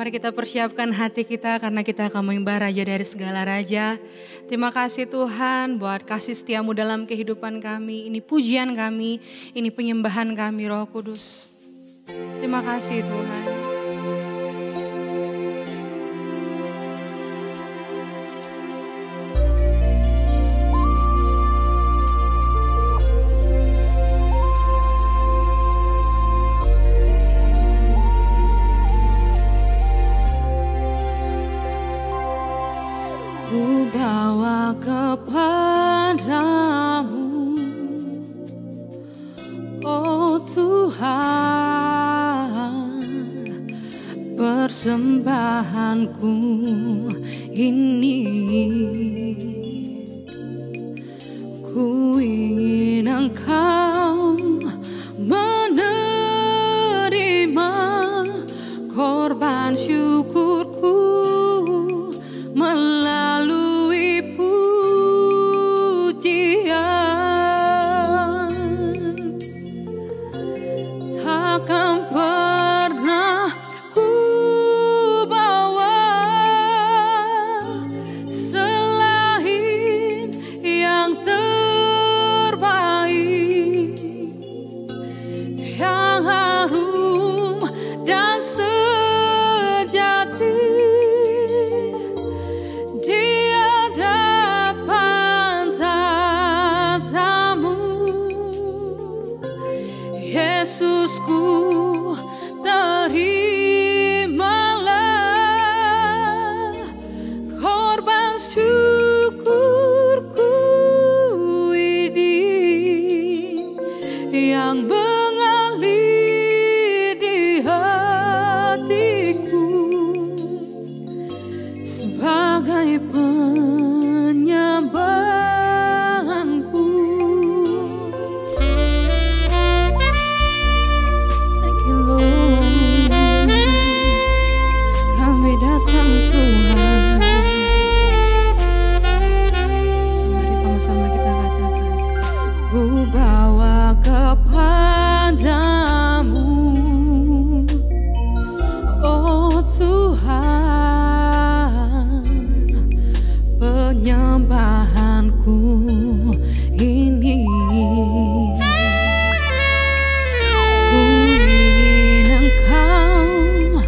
Mari kita persiapkan hati kita karena kita akan menyembah Raja dari segala Raja. Terima kasih Tuhan buat kasih setiamu dalam kehidupan kami. Ini pujian kami, ini penyembahan kami Roh Kudus. Terima kasih Tuhan. Ku bawa kepadamu, oh Tuhan, persembahanku ini. Ku ingin Engkau menerima korban syukurku melalui pujian. Takkan pernah ku bawa selain yang terbaik, yang harum dan sejati. Yesusku, terimalah korban syukurku ini yang mengalir di hatiku sebagai penyembahanku. Ku bawa kepadamu, oh Tuhan, penyembahanku ini. Ku ingin Engkau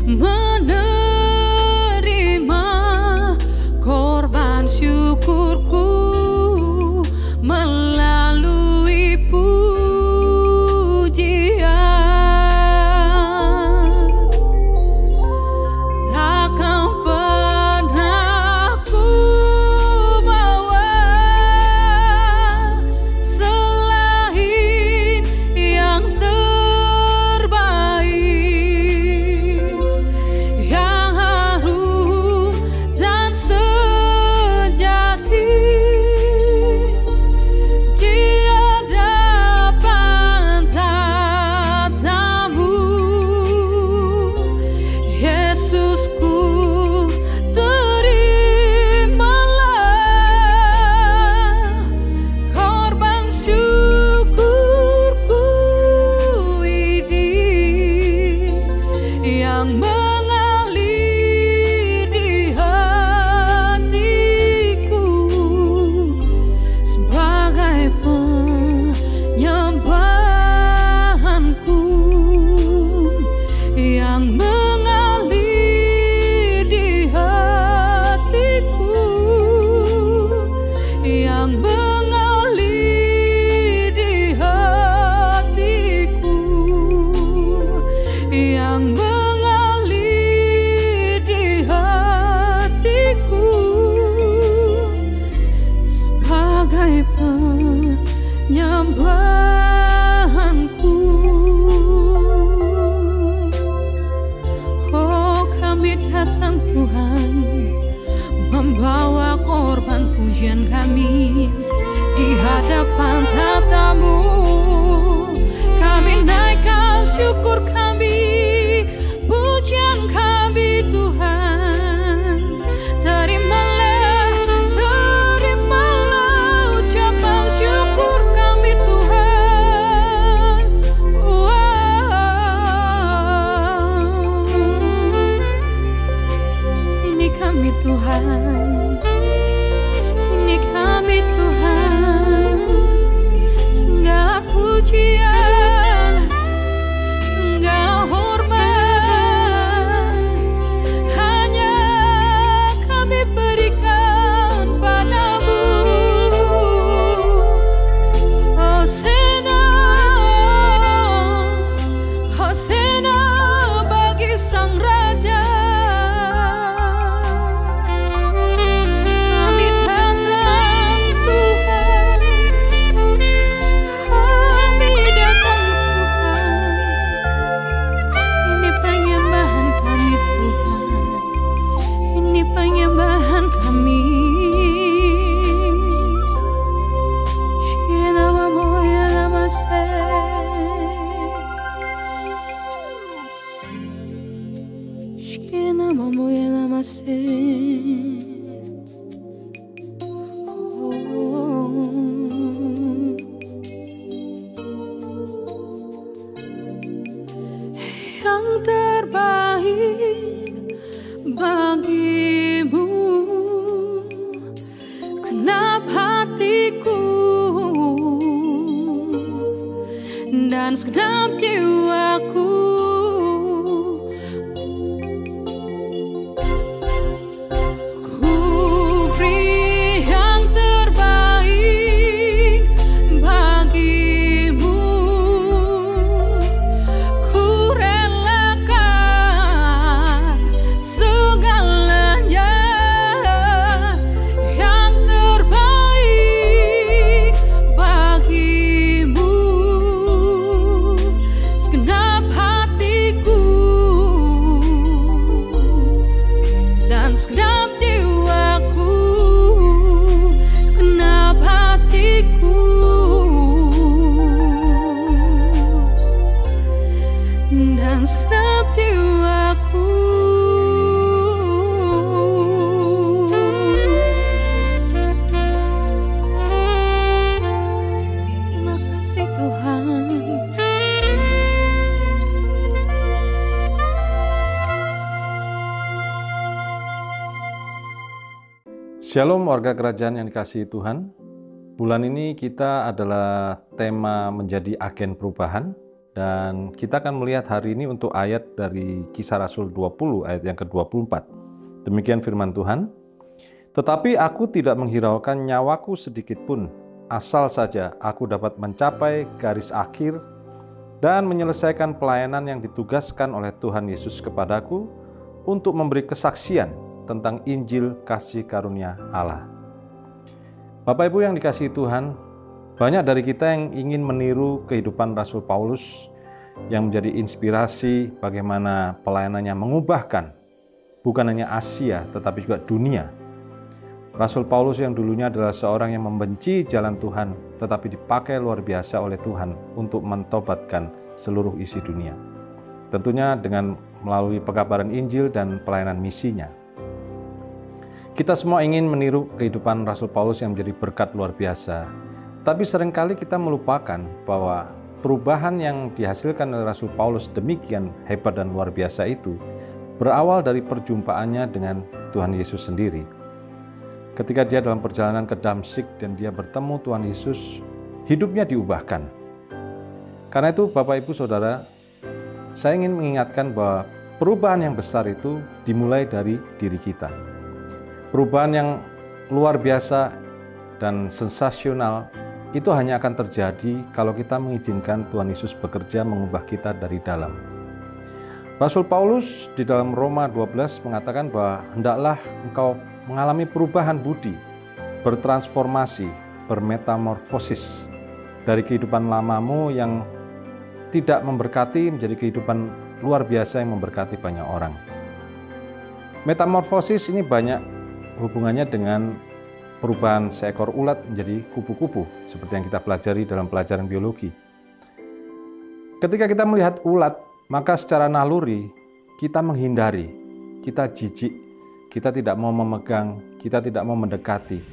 menerima korban syukurku melalui pujian. Takkan pernah ku bawa selain yang terbaik, yang harum dan sejati. Penyembahanku, oh kami datang Tuhan, membawa korban pujian kami di hadapan tatamu. Kami naikkan syukur kami, pujian kami Tuhan. Terimalah ucapan syukur kami Tuhan. Wow. yang terbaik bagimu, genap hatiku dan segenap jiwaku. Shalom warga kerajaan yang dikasihi Tuhan. Bulan ini kita adalah tema menjadi agen perubahan, dan kita akan melihat hari ini untuk ayat dari Kisah Rasul 20 ayat yang ke-24. Demikian firman Tuhan. Tetapi aku tidak menghiraukan nyawaku sedikit pun, asal saja aku dapat mencapai garis akhir dan menyelesaikan pelayanan yang ditugaskan oleh Tuhan Yesus kepadaku untuk memberi kesaksian tentang Injil kasih karunia Allah. Bapak Ibu yang dikasihi Tuhan, banyak dari kita yang ingin meniru kehidupan Rasul Paulus yang menjadi inspirasi bagaimana pelayanannya mengubahkan bukan hanya Asia tetapi juga dunia. Rasul Paulus yang dulunya adalah seorang yang membenci jalan Tuhan tetapi dipakai luar biasa oleh Tuhan untuk mentobatkan seluruh isi dunia. Tentunya dengan melalui pekabaran Injil dan pelayanan misinya. Kita semua ingin meniru kehidupan Rasul Paulus yang menjadi berkat luar biasa. Tapi seringkali kita melupakan bahwa perubahan yang dihasilkan oleh Rasul Paulus demikian hebat dan luar biasa itu berawal dari perjumpaannya dengan Tuhan Yesus sendiri. Ketika dia dalam perjalanan ke Damsyik dan dia bertemu Tuhan Yesus, hidupnya diubahkan. Karena itu Bapak Ibu Saudara, saya ingin mengingatkan bahwa perubahan yang besar itu dimulai dari diri kita. Perubahan yang luar biasa dan sensasional itu hanya akan terjadi kalau kita mengizinkan Tuhan Yesus bekerja mengubah kita dari dalam. Rasul Paulus di dalam Roma 12 mengatakan bahwa hendaklah engkau mengalami perubahan budi, bertransformasi, bermetamorfosis dari kehidupan lamamu yang tidak memberkati menjadi kehidupan luar biasa yang memberkati banyak orang. Metamorfosis ini banyak hubungannya dengan perubahan seekor ulat menjadi kupu-kupu, seperti yang kita pelajari dalam pelajaran biologi. Ketika kita melihat ulat, maka secara naluri kita menghindari, kita jijik, kita tidak mau memegang, kita tidak mau mendekati.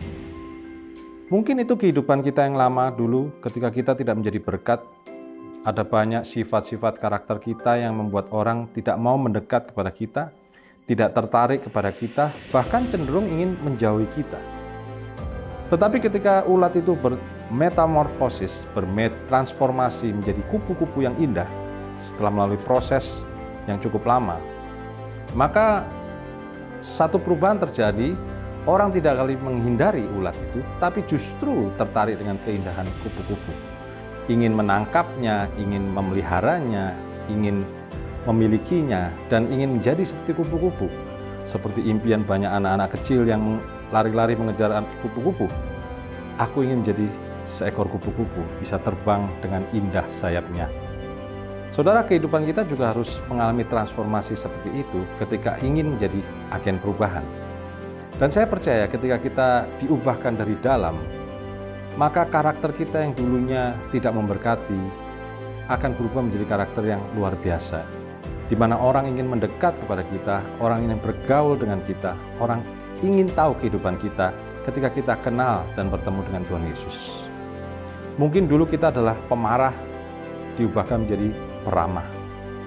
Mungkin itu kehidupan kita yang lama dulu ketika kita tidak menjadi berkat. Ada banyak sifat-sifat karakter kita yang membuat orang tidak mau mendekat kepada kita, tidak tertarik kepada kita, bahkan cenderung ingin menjauhi kita. Tetapi ketika ulat itu bermetamorfosis, bertransformasi menjadi kupu-kupu yang indah, setelah melalui proses yang cukup lama, maka satu perubahan terjadi. Orang tidak kali menghindari ulat itu, tetapi justru tertarik dengan keindahan kupu-kupu. Ingin menangkapnya, ingin memeliharanya, ingin memilikinya, dan ingin menjadi seperti kupu-kupu. Seperti impian banyak anak-anak kecil yang lari-lari mengejar kupu-kupu. Aku ingin menjadi seekor kupu-kupu, bisa terbang dengan indah sayapnya. Saudara, kehidupan kita juga harus mengalami transformasi seperti itu ketika ingin menjadi agen perubahan. Dan saya percaya ketika kita diubahkan dari dalam, maka karakter kita yang dulunya tidak memberkati akan berubah menjadi karakter yang luar biasa, di mana orang ingin mendekat kepada kita, orang ingin bergaul dengan kita, orang ingin tahu kehidupan kita ketika kita kenal dan bertemu dengan Tuhan Yesus. Mungkin dulu kita adalah pemarah, diubahkan menjadi peramah.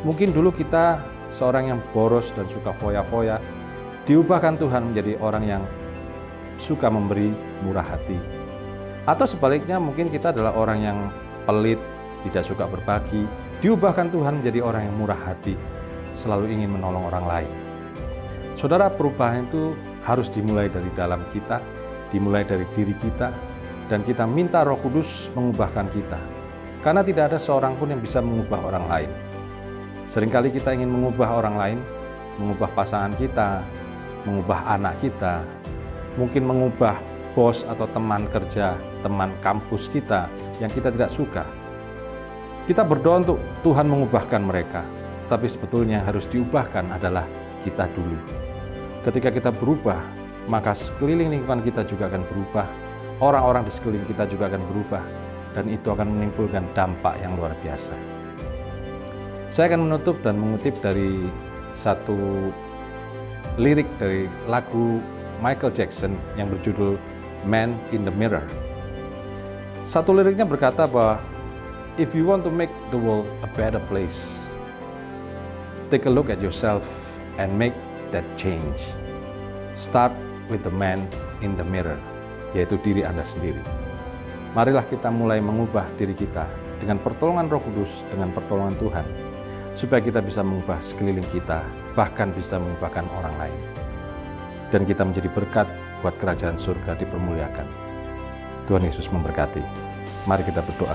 Mungkin dulu kita seorang yang boros dan suka foya-foya, diubahkan Tuhan menjadi orang yang suka memberi, murah hati. Atau sebaliknya mungkin kita adalah orang yang pelit, tidak suka berbagi, diubahkan Tuhan menjadi orang yang murah hati, selalu ingin menolong orang lain. Saudara, perubahan itu harus dimulai dari dalam kita, dimulai dari diri kita, dan kita minta Roh Kudus mengubahkan kita. Karena tidak ada seorang pun yang bisa mengubah orang lain. Seringkali kita ingin mengubah orang lain, mengubah pasangan kita, mengubah anak kita, mungkin mengubah bos atau teman kerja, teman kampus kita yang kita tidak suka. Kita berdoa untuk Tuhan mengubahkan mereka, tetapi sebetulnya yang harus diubahkan adalah kita dulu. Ketika kita berubah, maka sekeliling lingkungan kita juga akan berubah, orang-orang di sekeliling kita juga akan berubah, dan itu akan menimbulkan dampak yang luar biasa. Saya akan menutup dan mengutip dari satu lirik dari lagu Michael Jackson yang berjudul Man in the Mirror. Satu liriknya berkata bahwa if you want to make the world a better place, take a look at yourself and make that change. Start with the man in the mirror, yaitu diri Anda sendiri. Marilah kita mulai mengubah diri kita dengan pertolongan Roh Kudus, dengan pertolongan Tuhan, supaya kita bisa mengubah sekeliling kita, bahkan bisa mengubahkan orang lain. Dan kita menjadi berkat buat kerajaan surga dipermuliakan. Tuhan Yesus memberkati. Mari kita berdoa.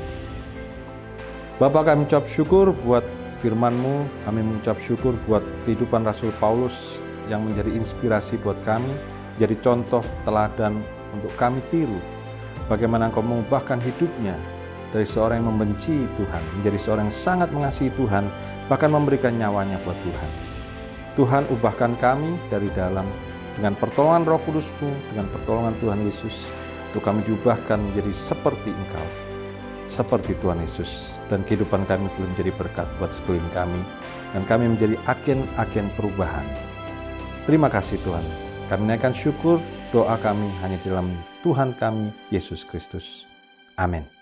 Bapa, kami ucap syukur buat firman-Mu, kami mengucap syukur buat kehidupan Rasul Paulus yang menjadi inspirasi buat kami, jadi contoh teladan untuk kami tiru. Bagaimana Engkau mengubahkan hidupnya dari seorang yang membenci Tuhan, menjadi seorang yang sangat mengasihi Tuhan, bahkan memberikan nyawanya buat Tuhan. Tuhan, ubahkan kami dari dalam dengan pertolongan Roh Kudus-Mu, dengan pertolongan Tuhan Yesus, untuk kami diubahkan menjadi seperti Engkau, seperti Tuhan Yesus, dan kehidupan kami boleh menjadi berkat buat sekeliling kami, dan kami menjadi agen-agen perubahan. Terima kasih Tuhan. Kami naikkan syukur, doa kami hanya di dalam Tuhan kami, Yesus Kristus. Amin.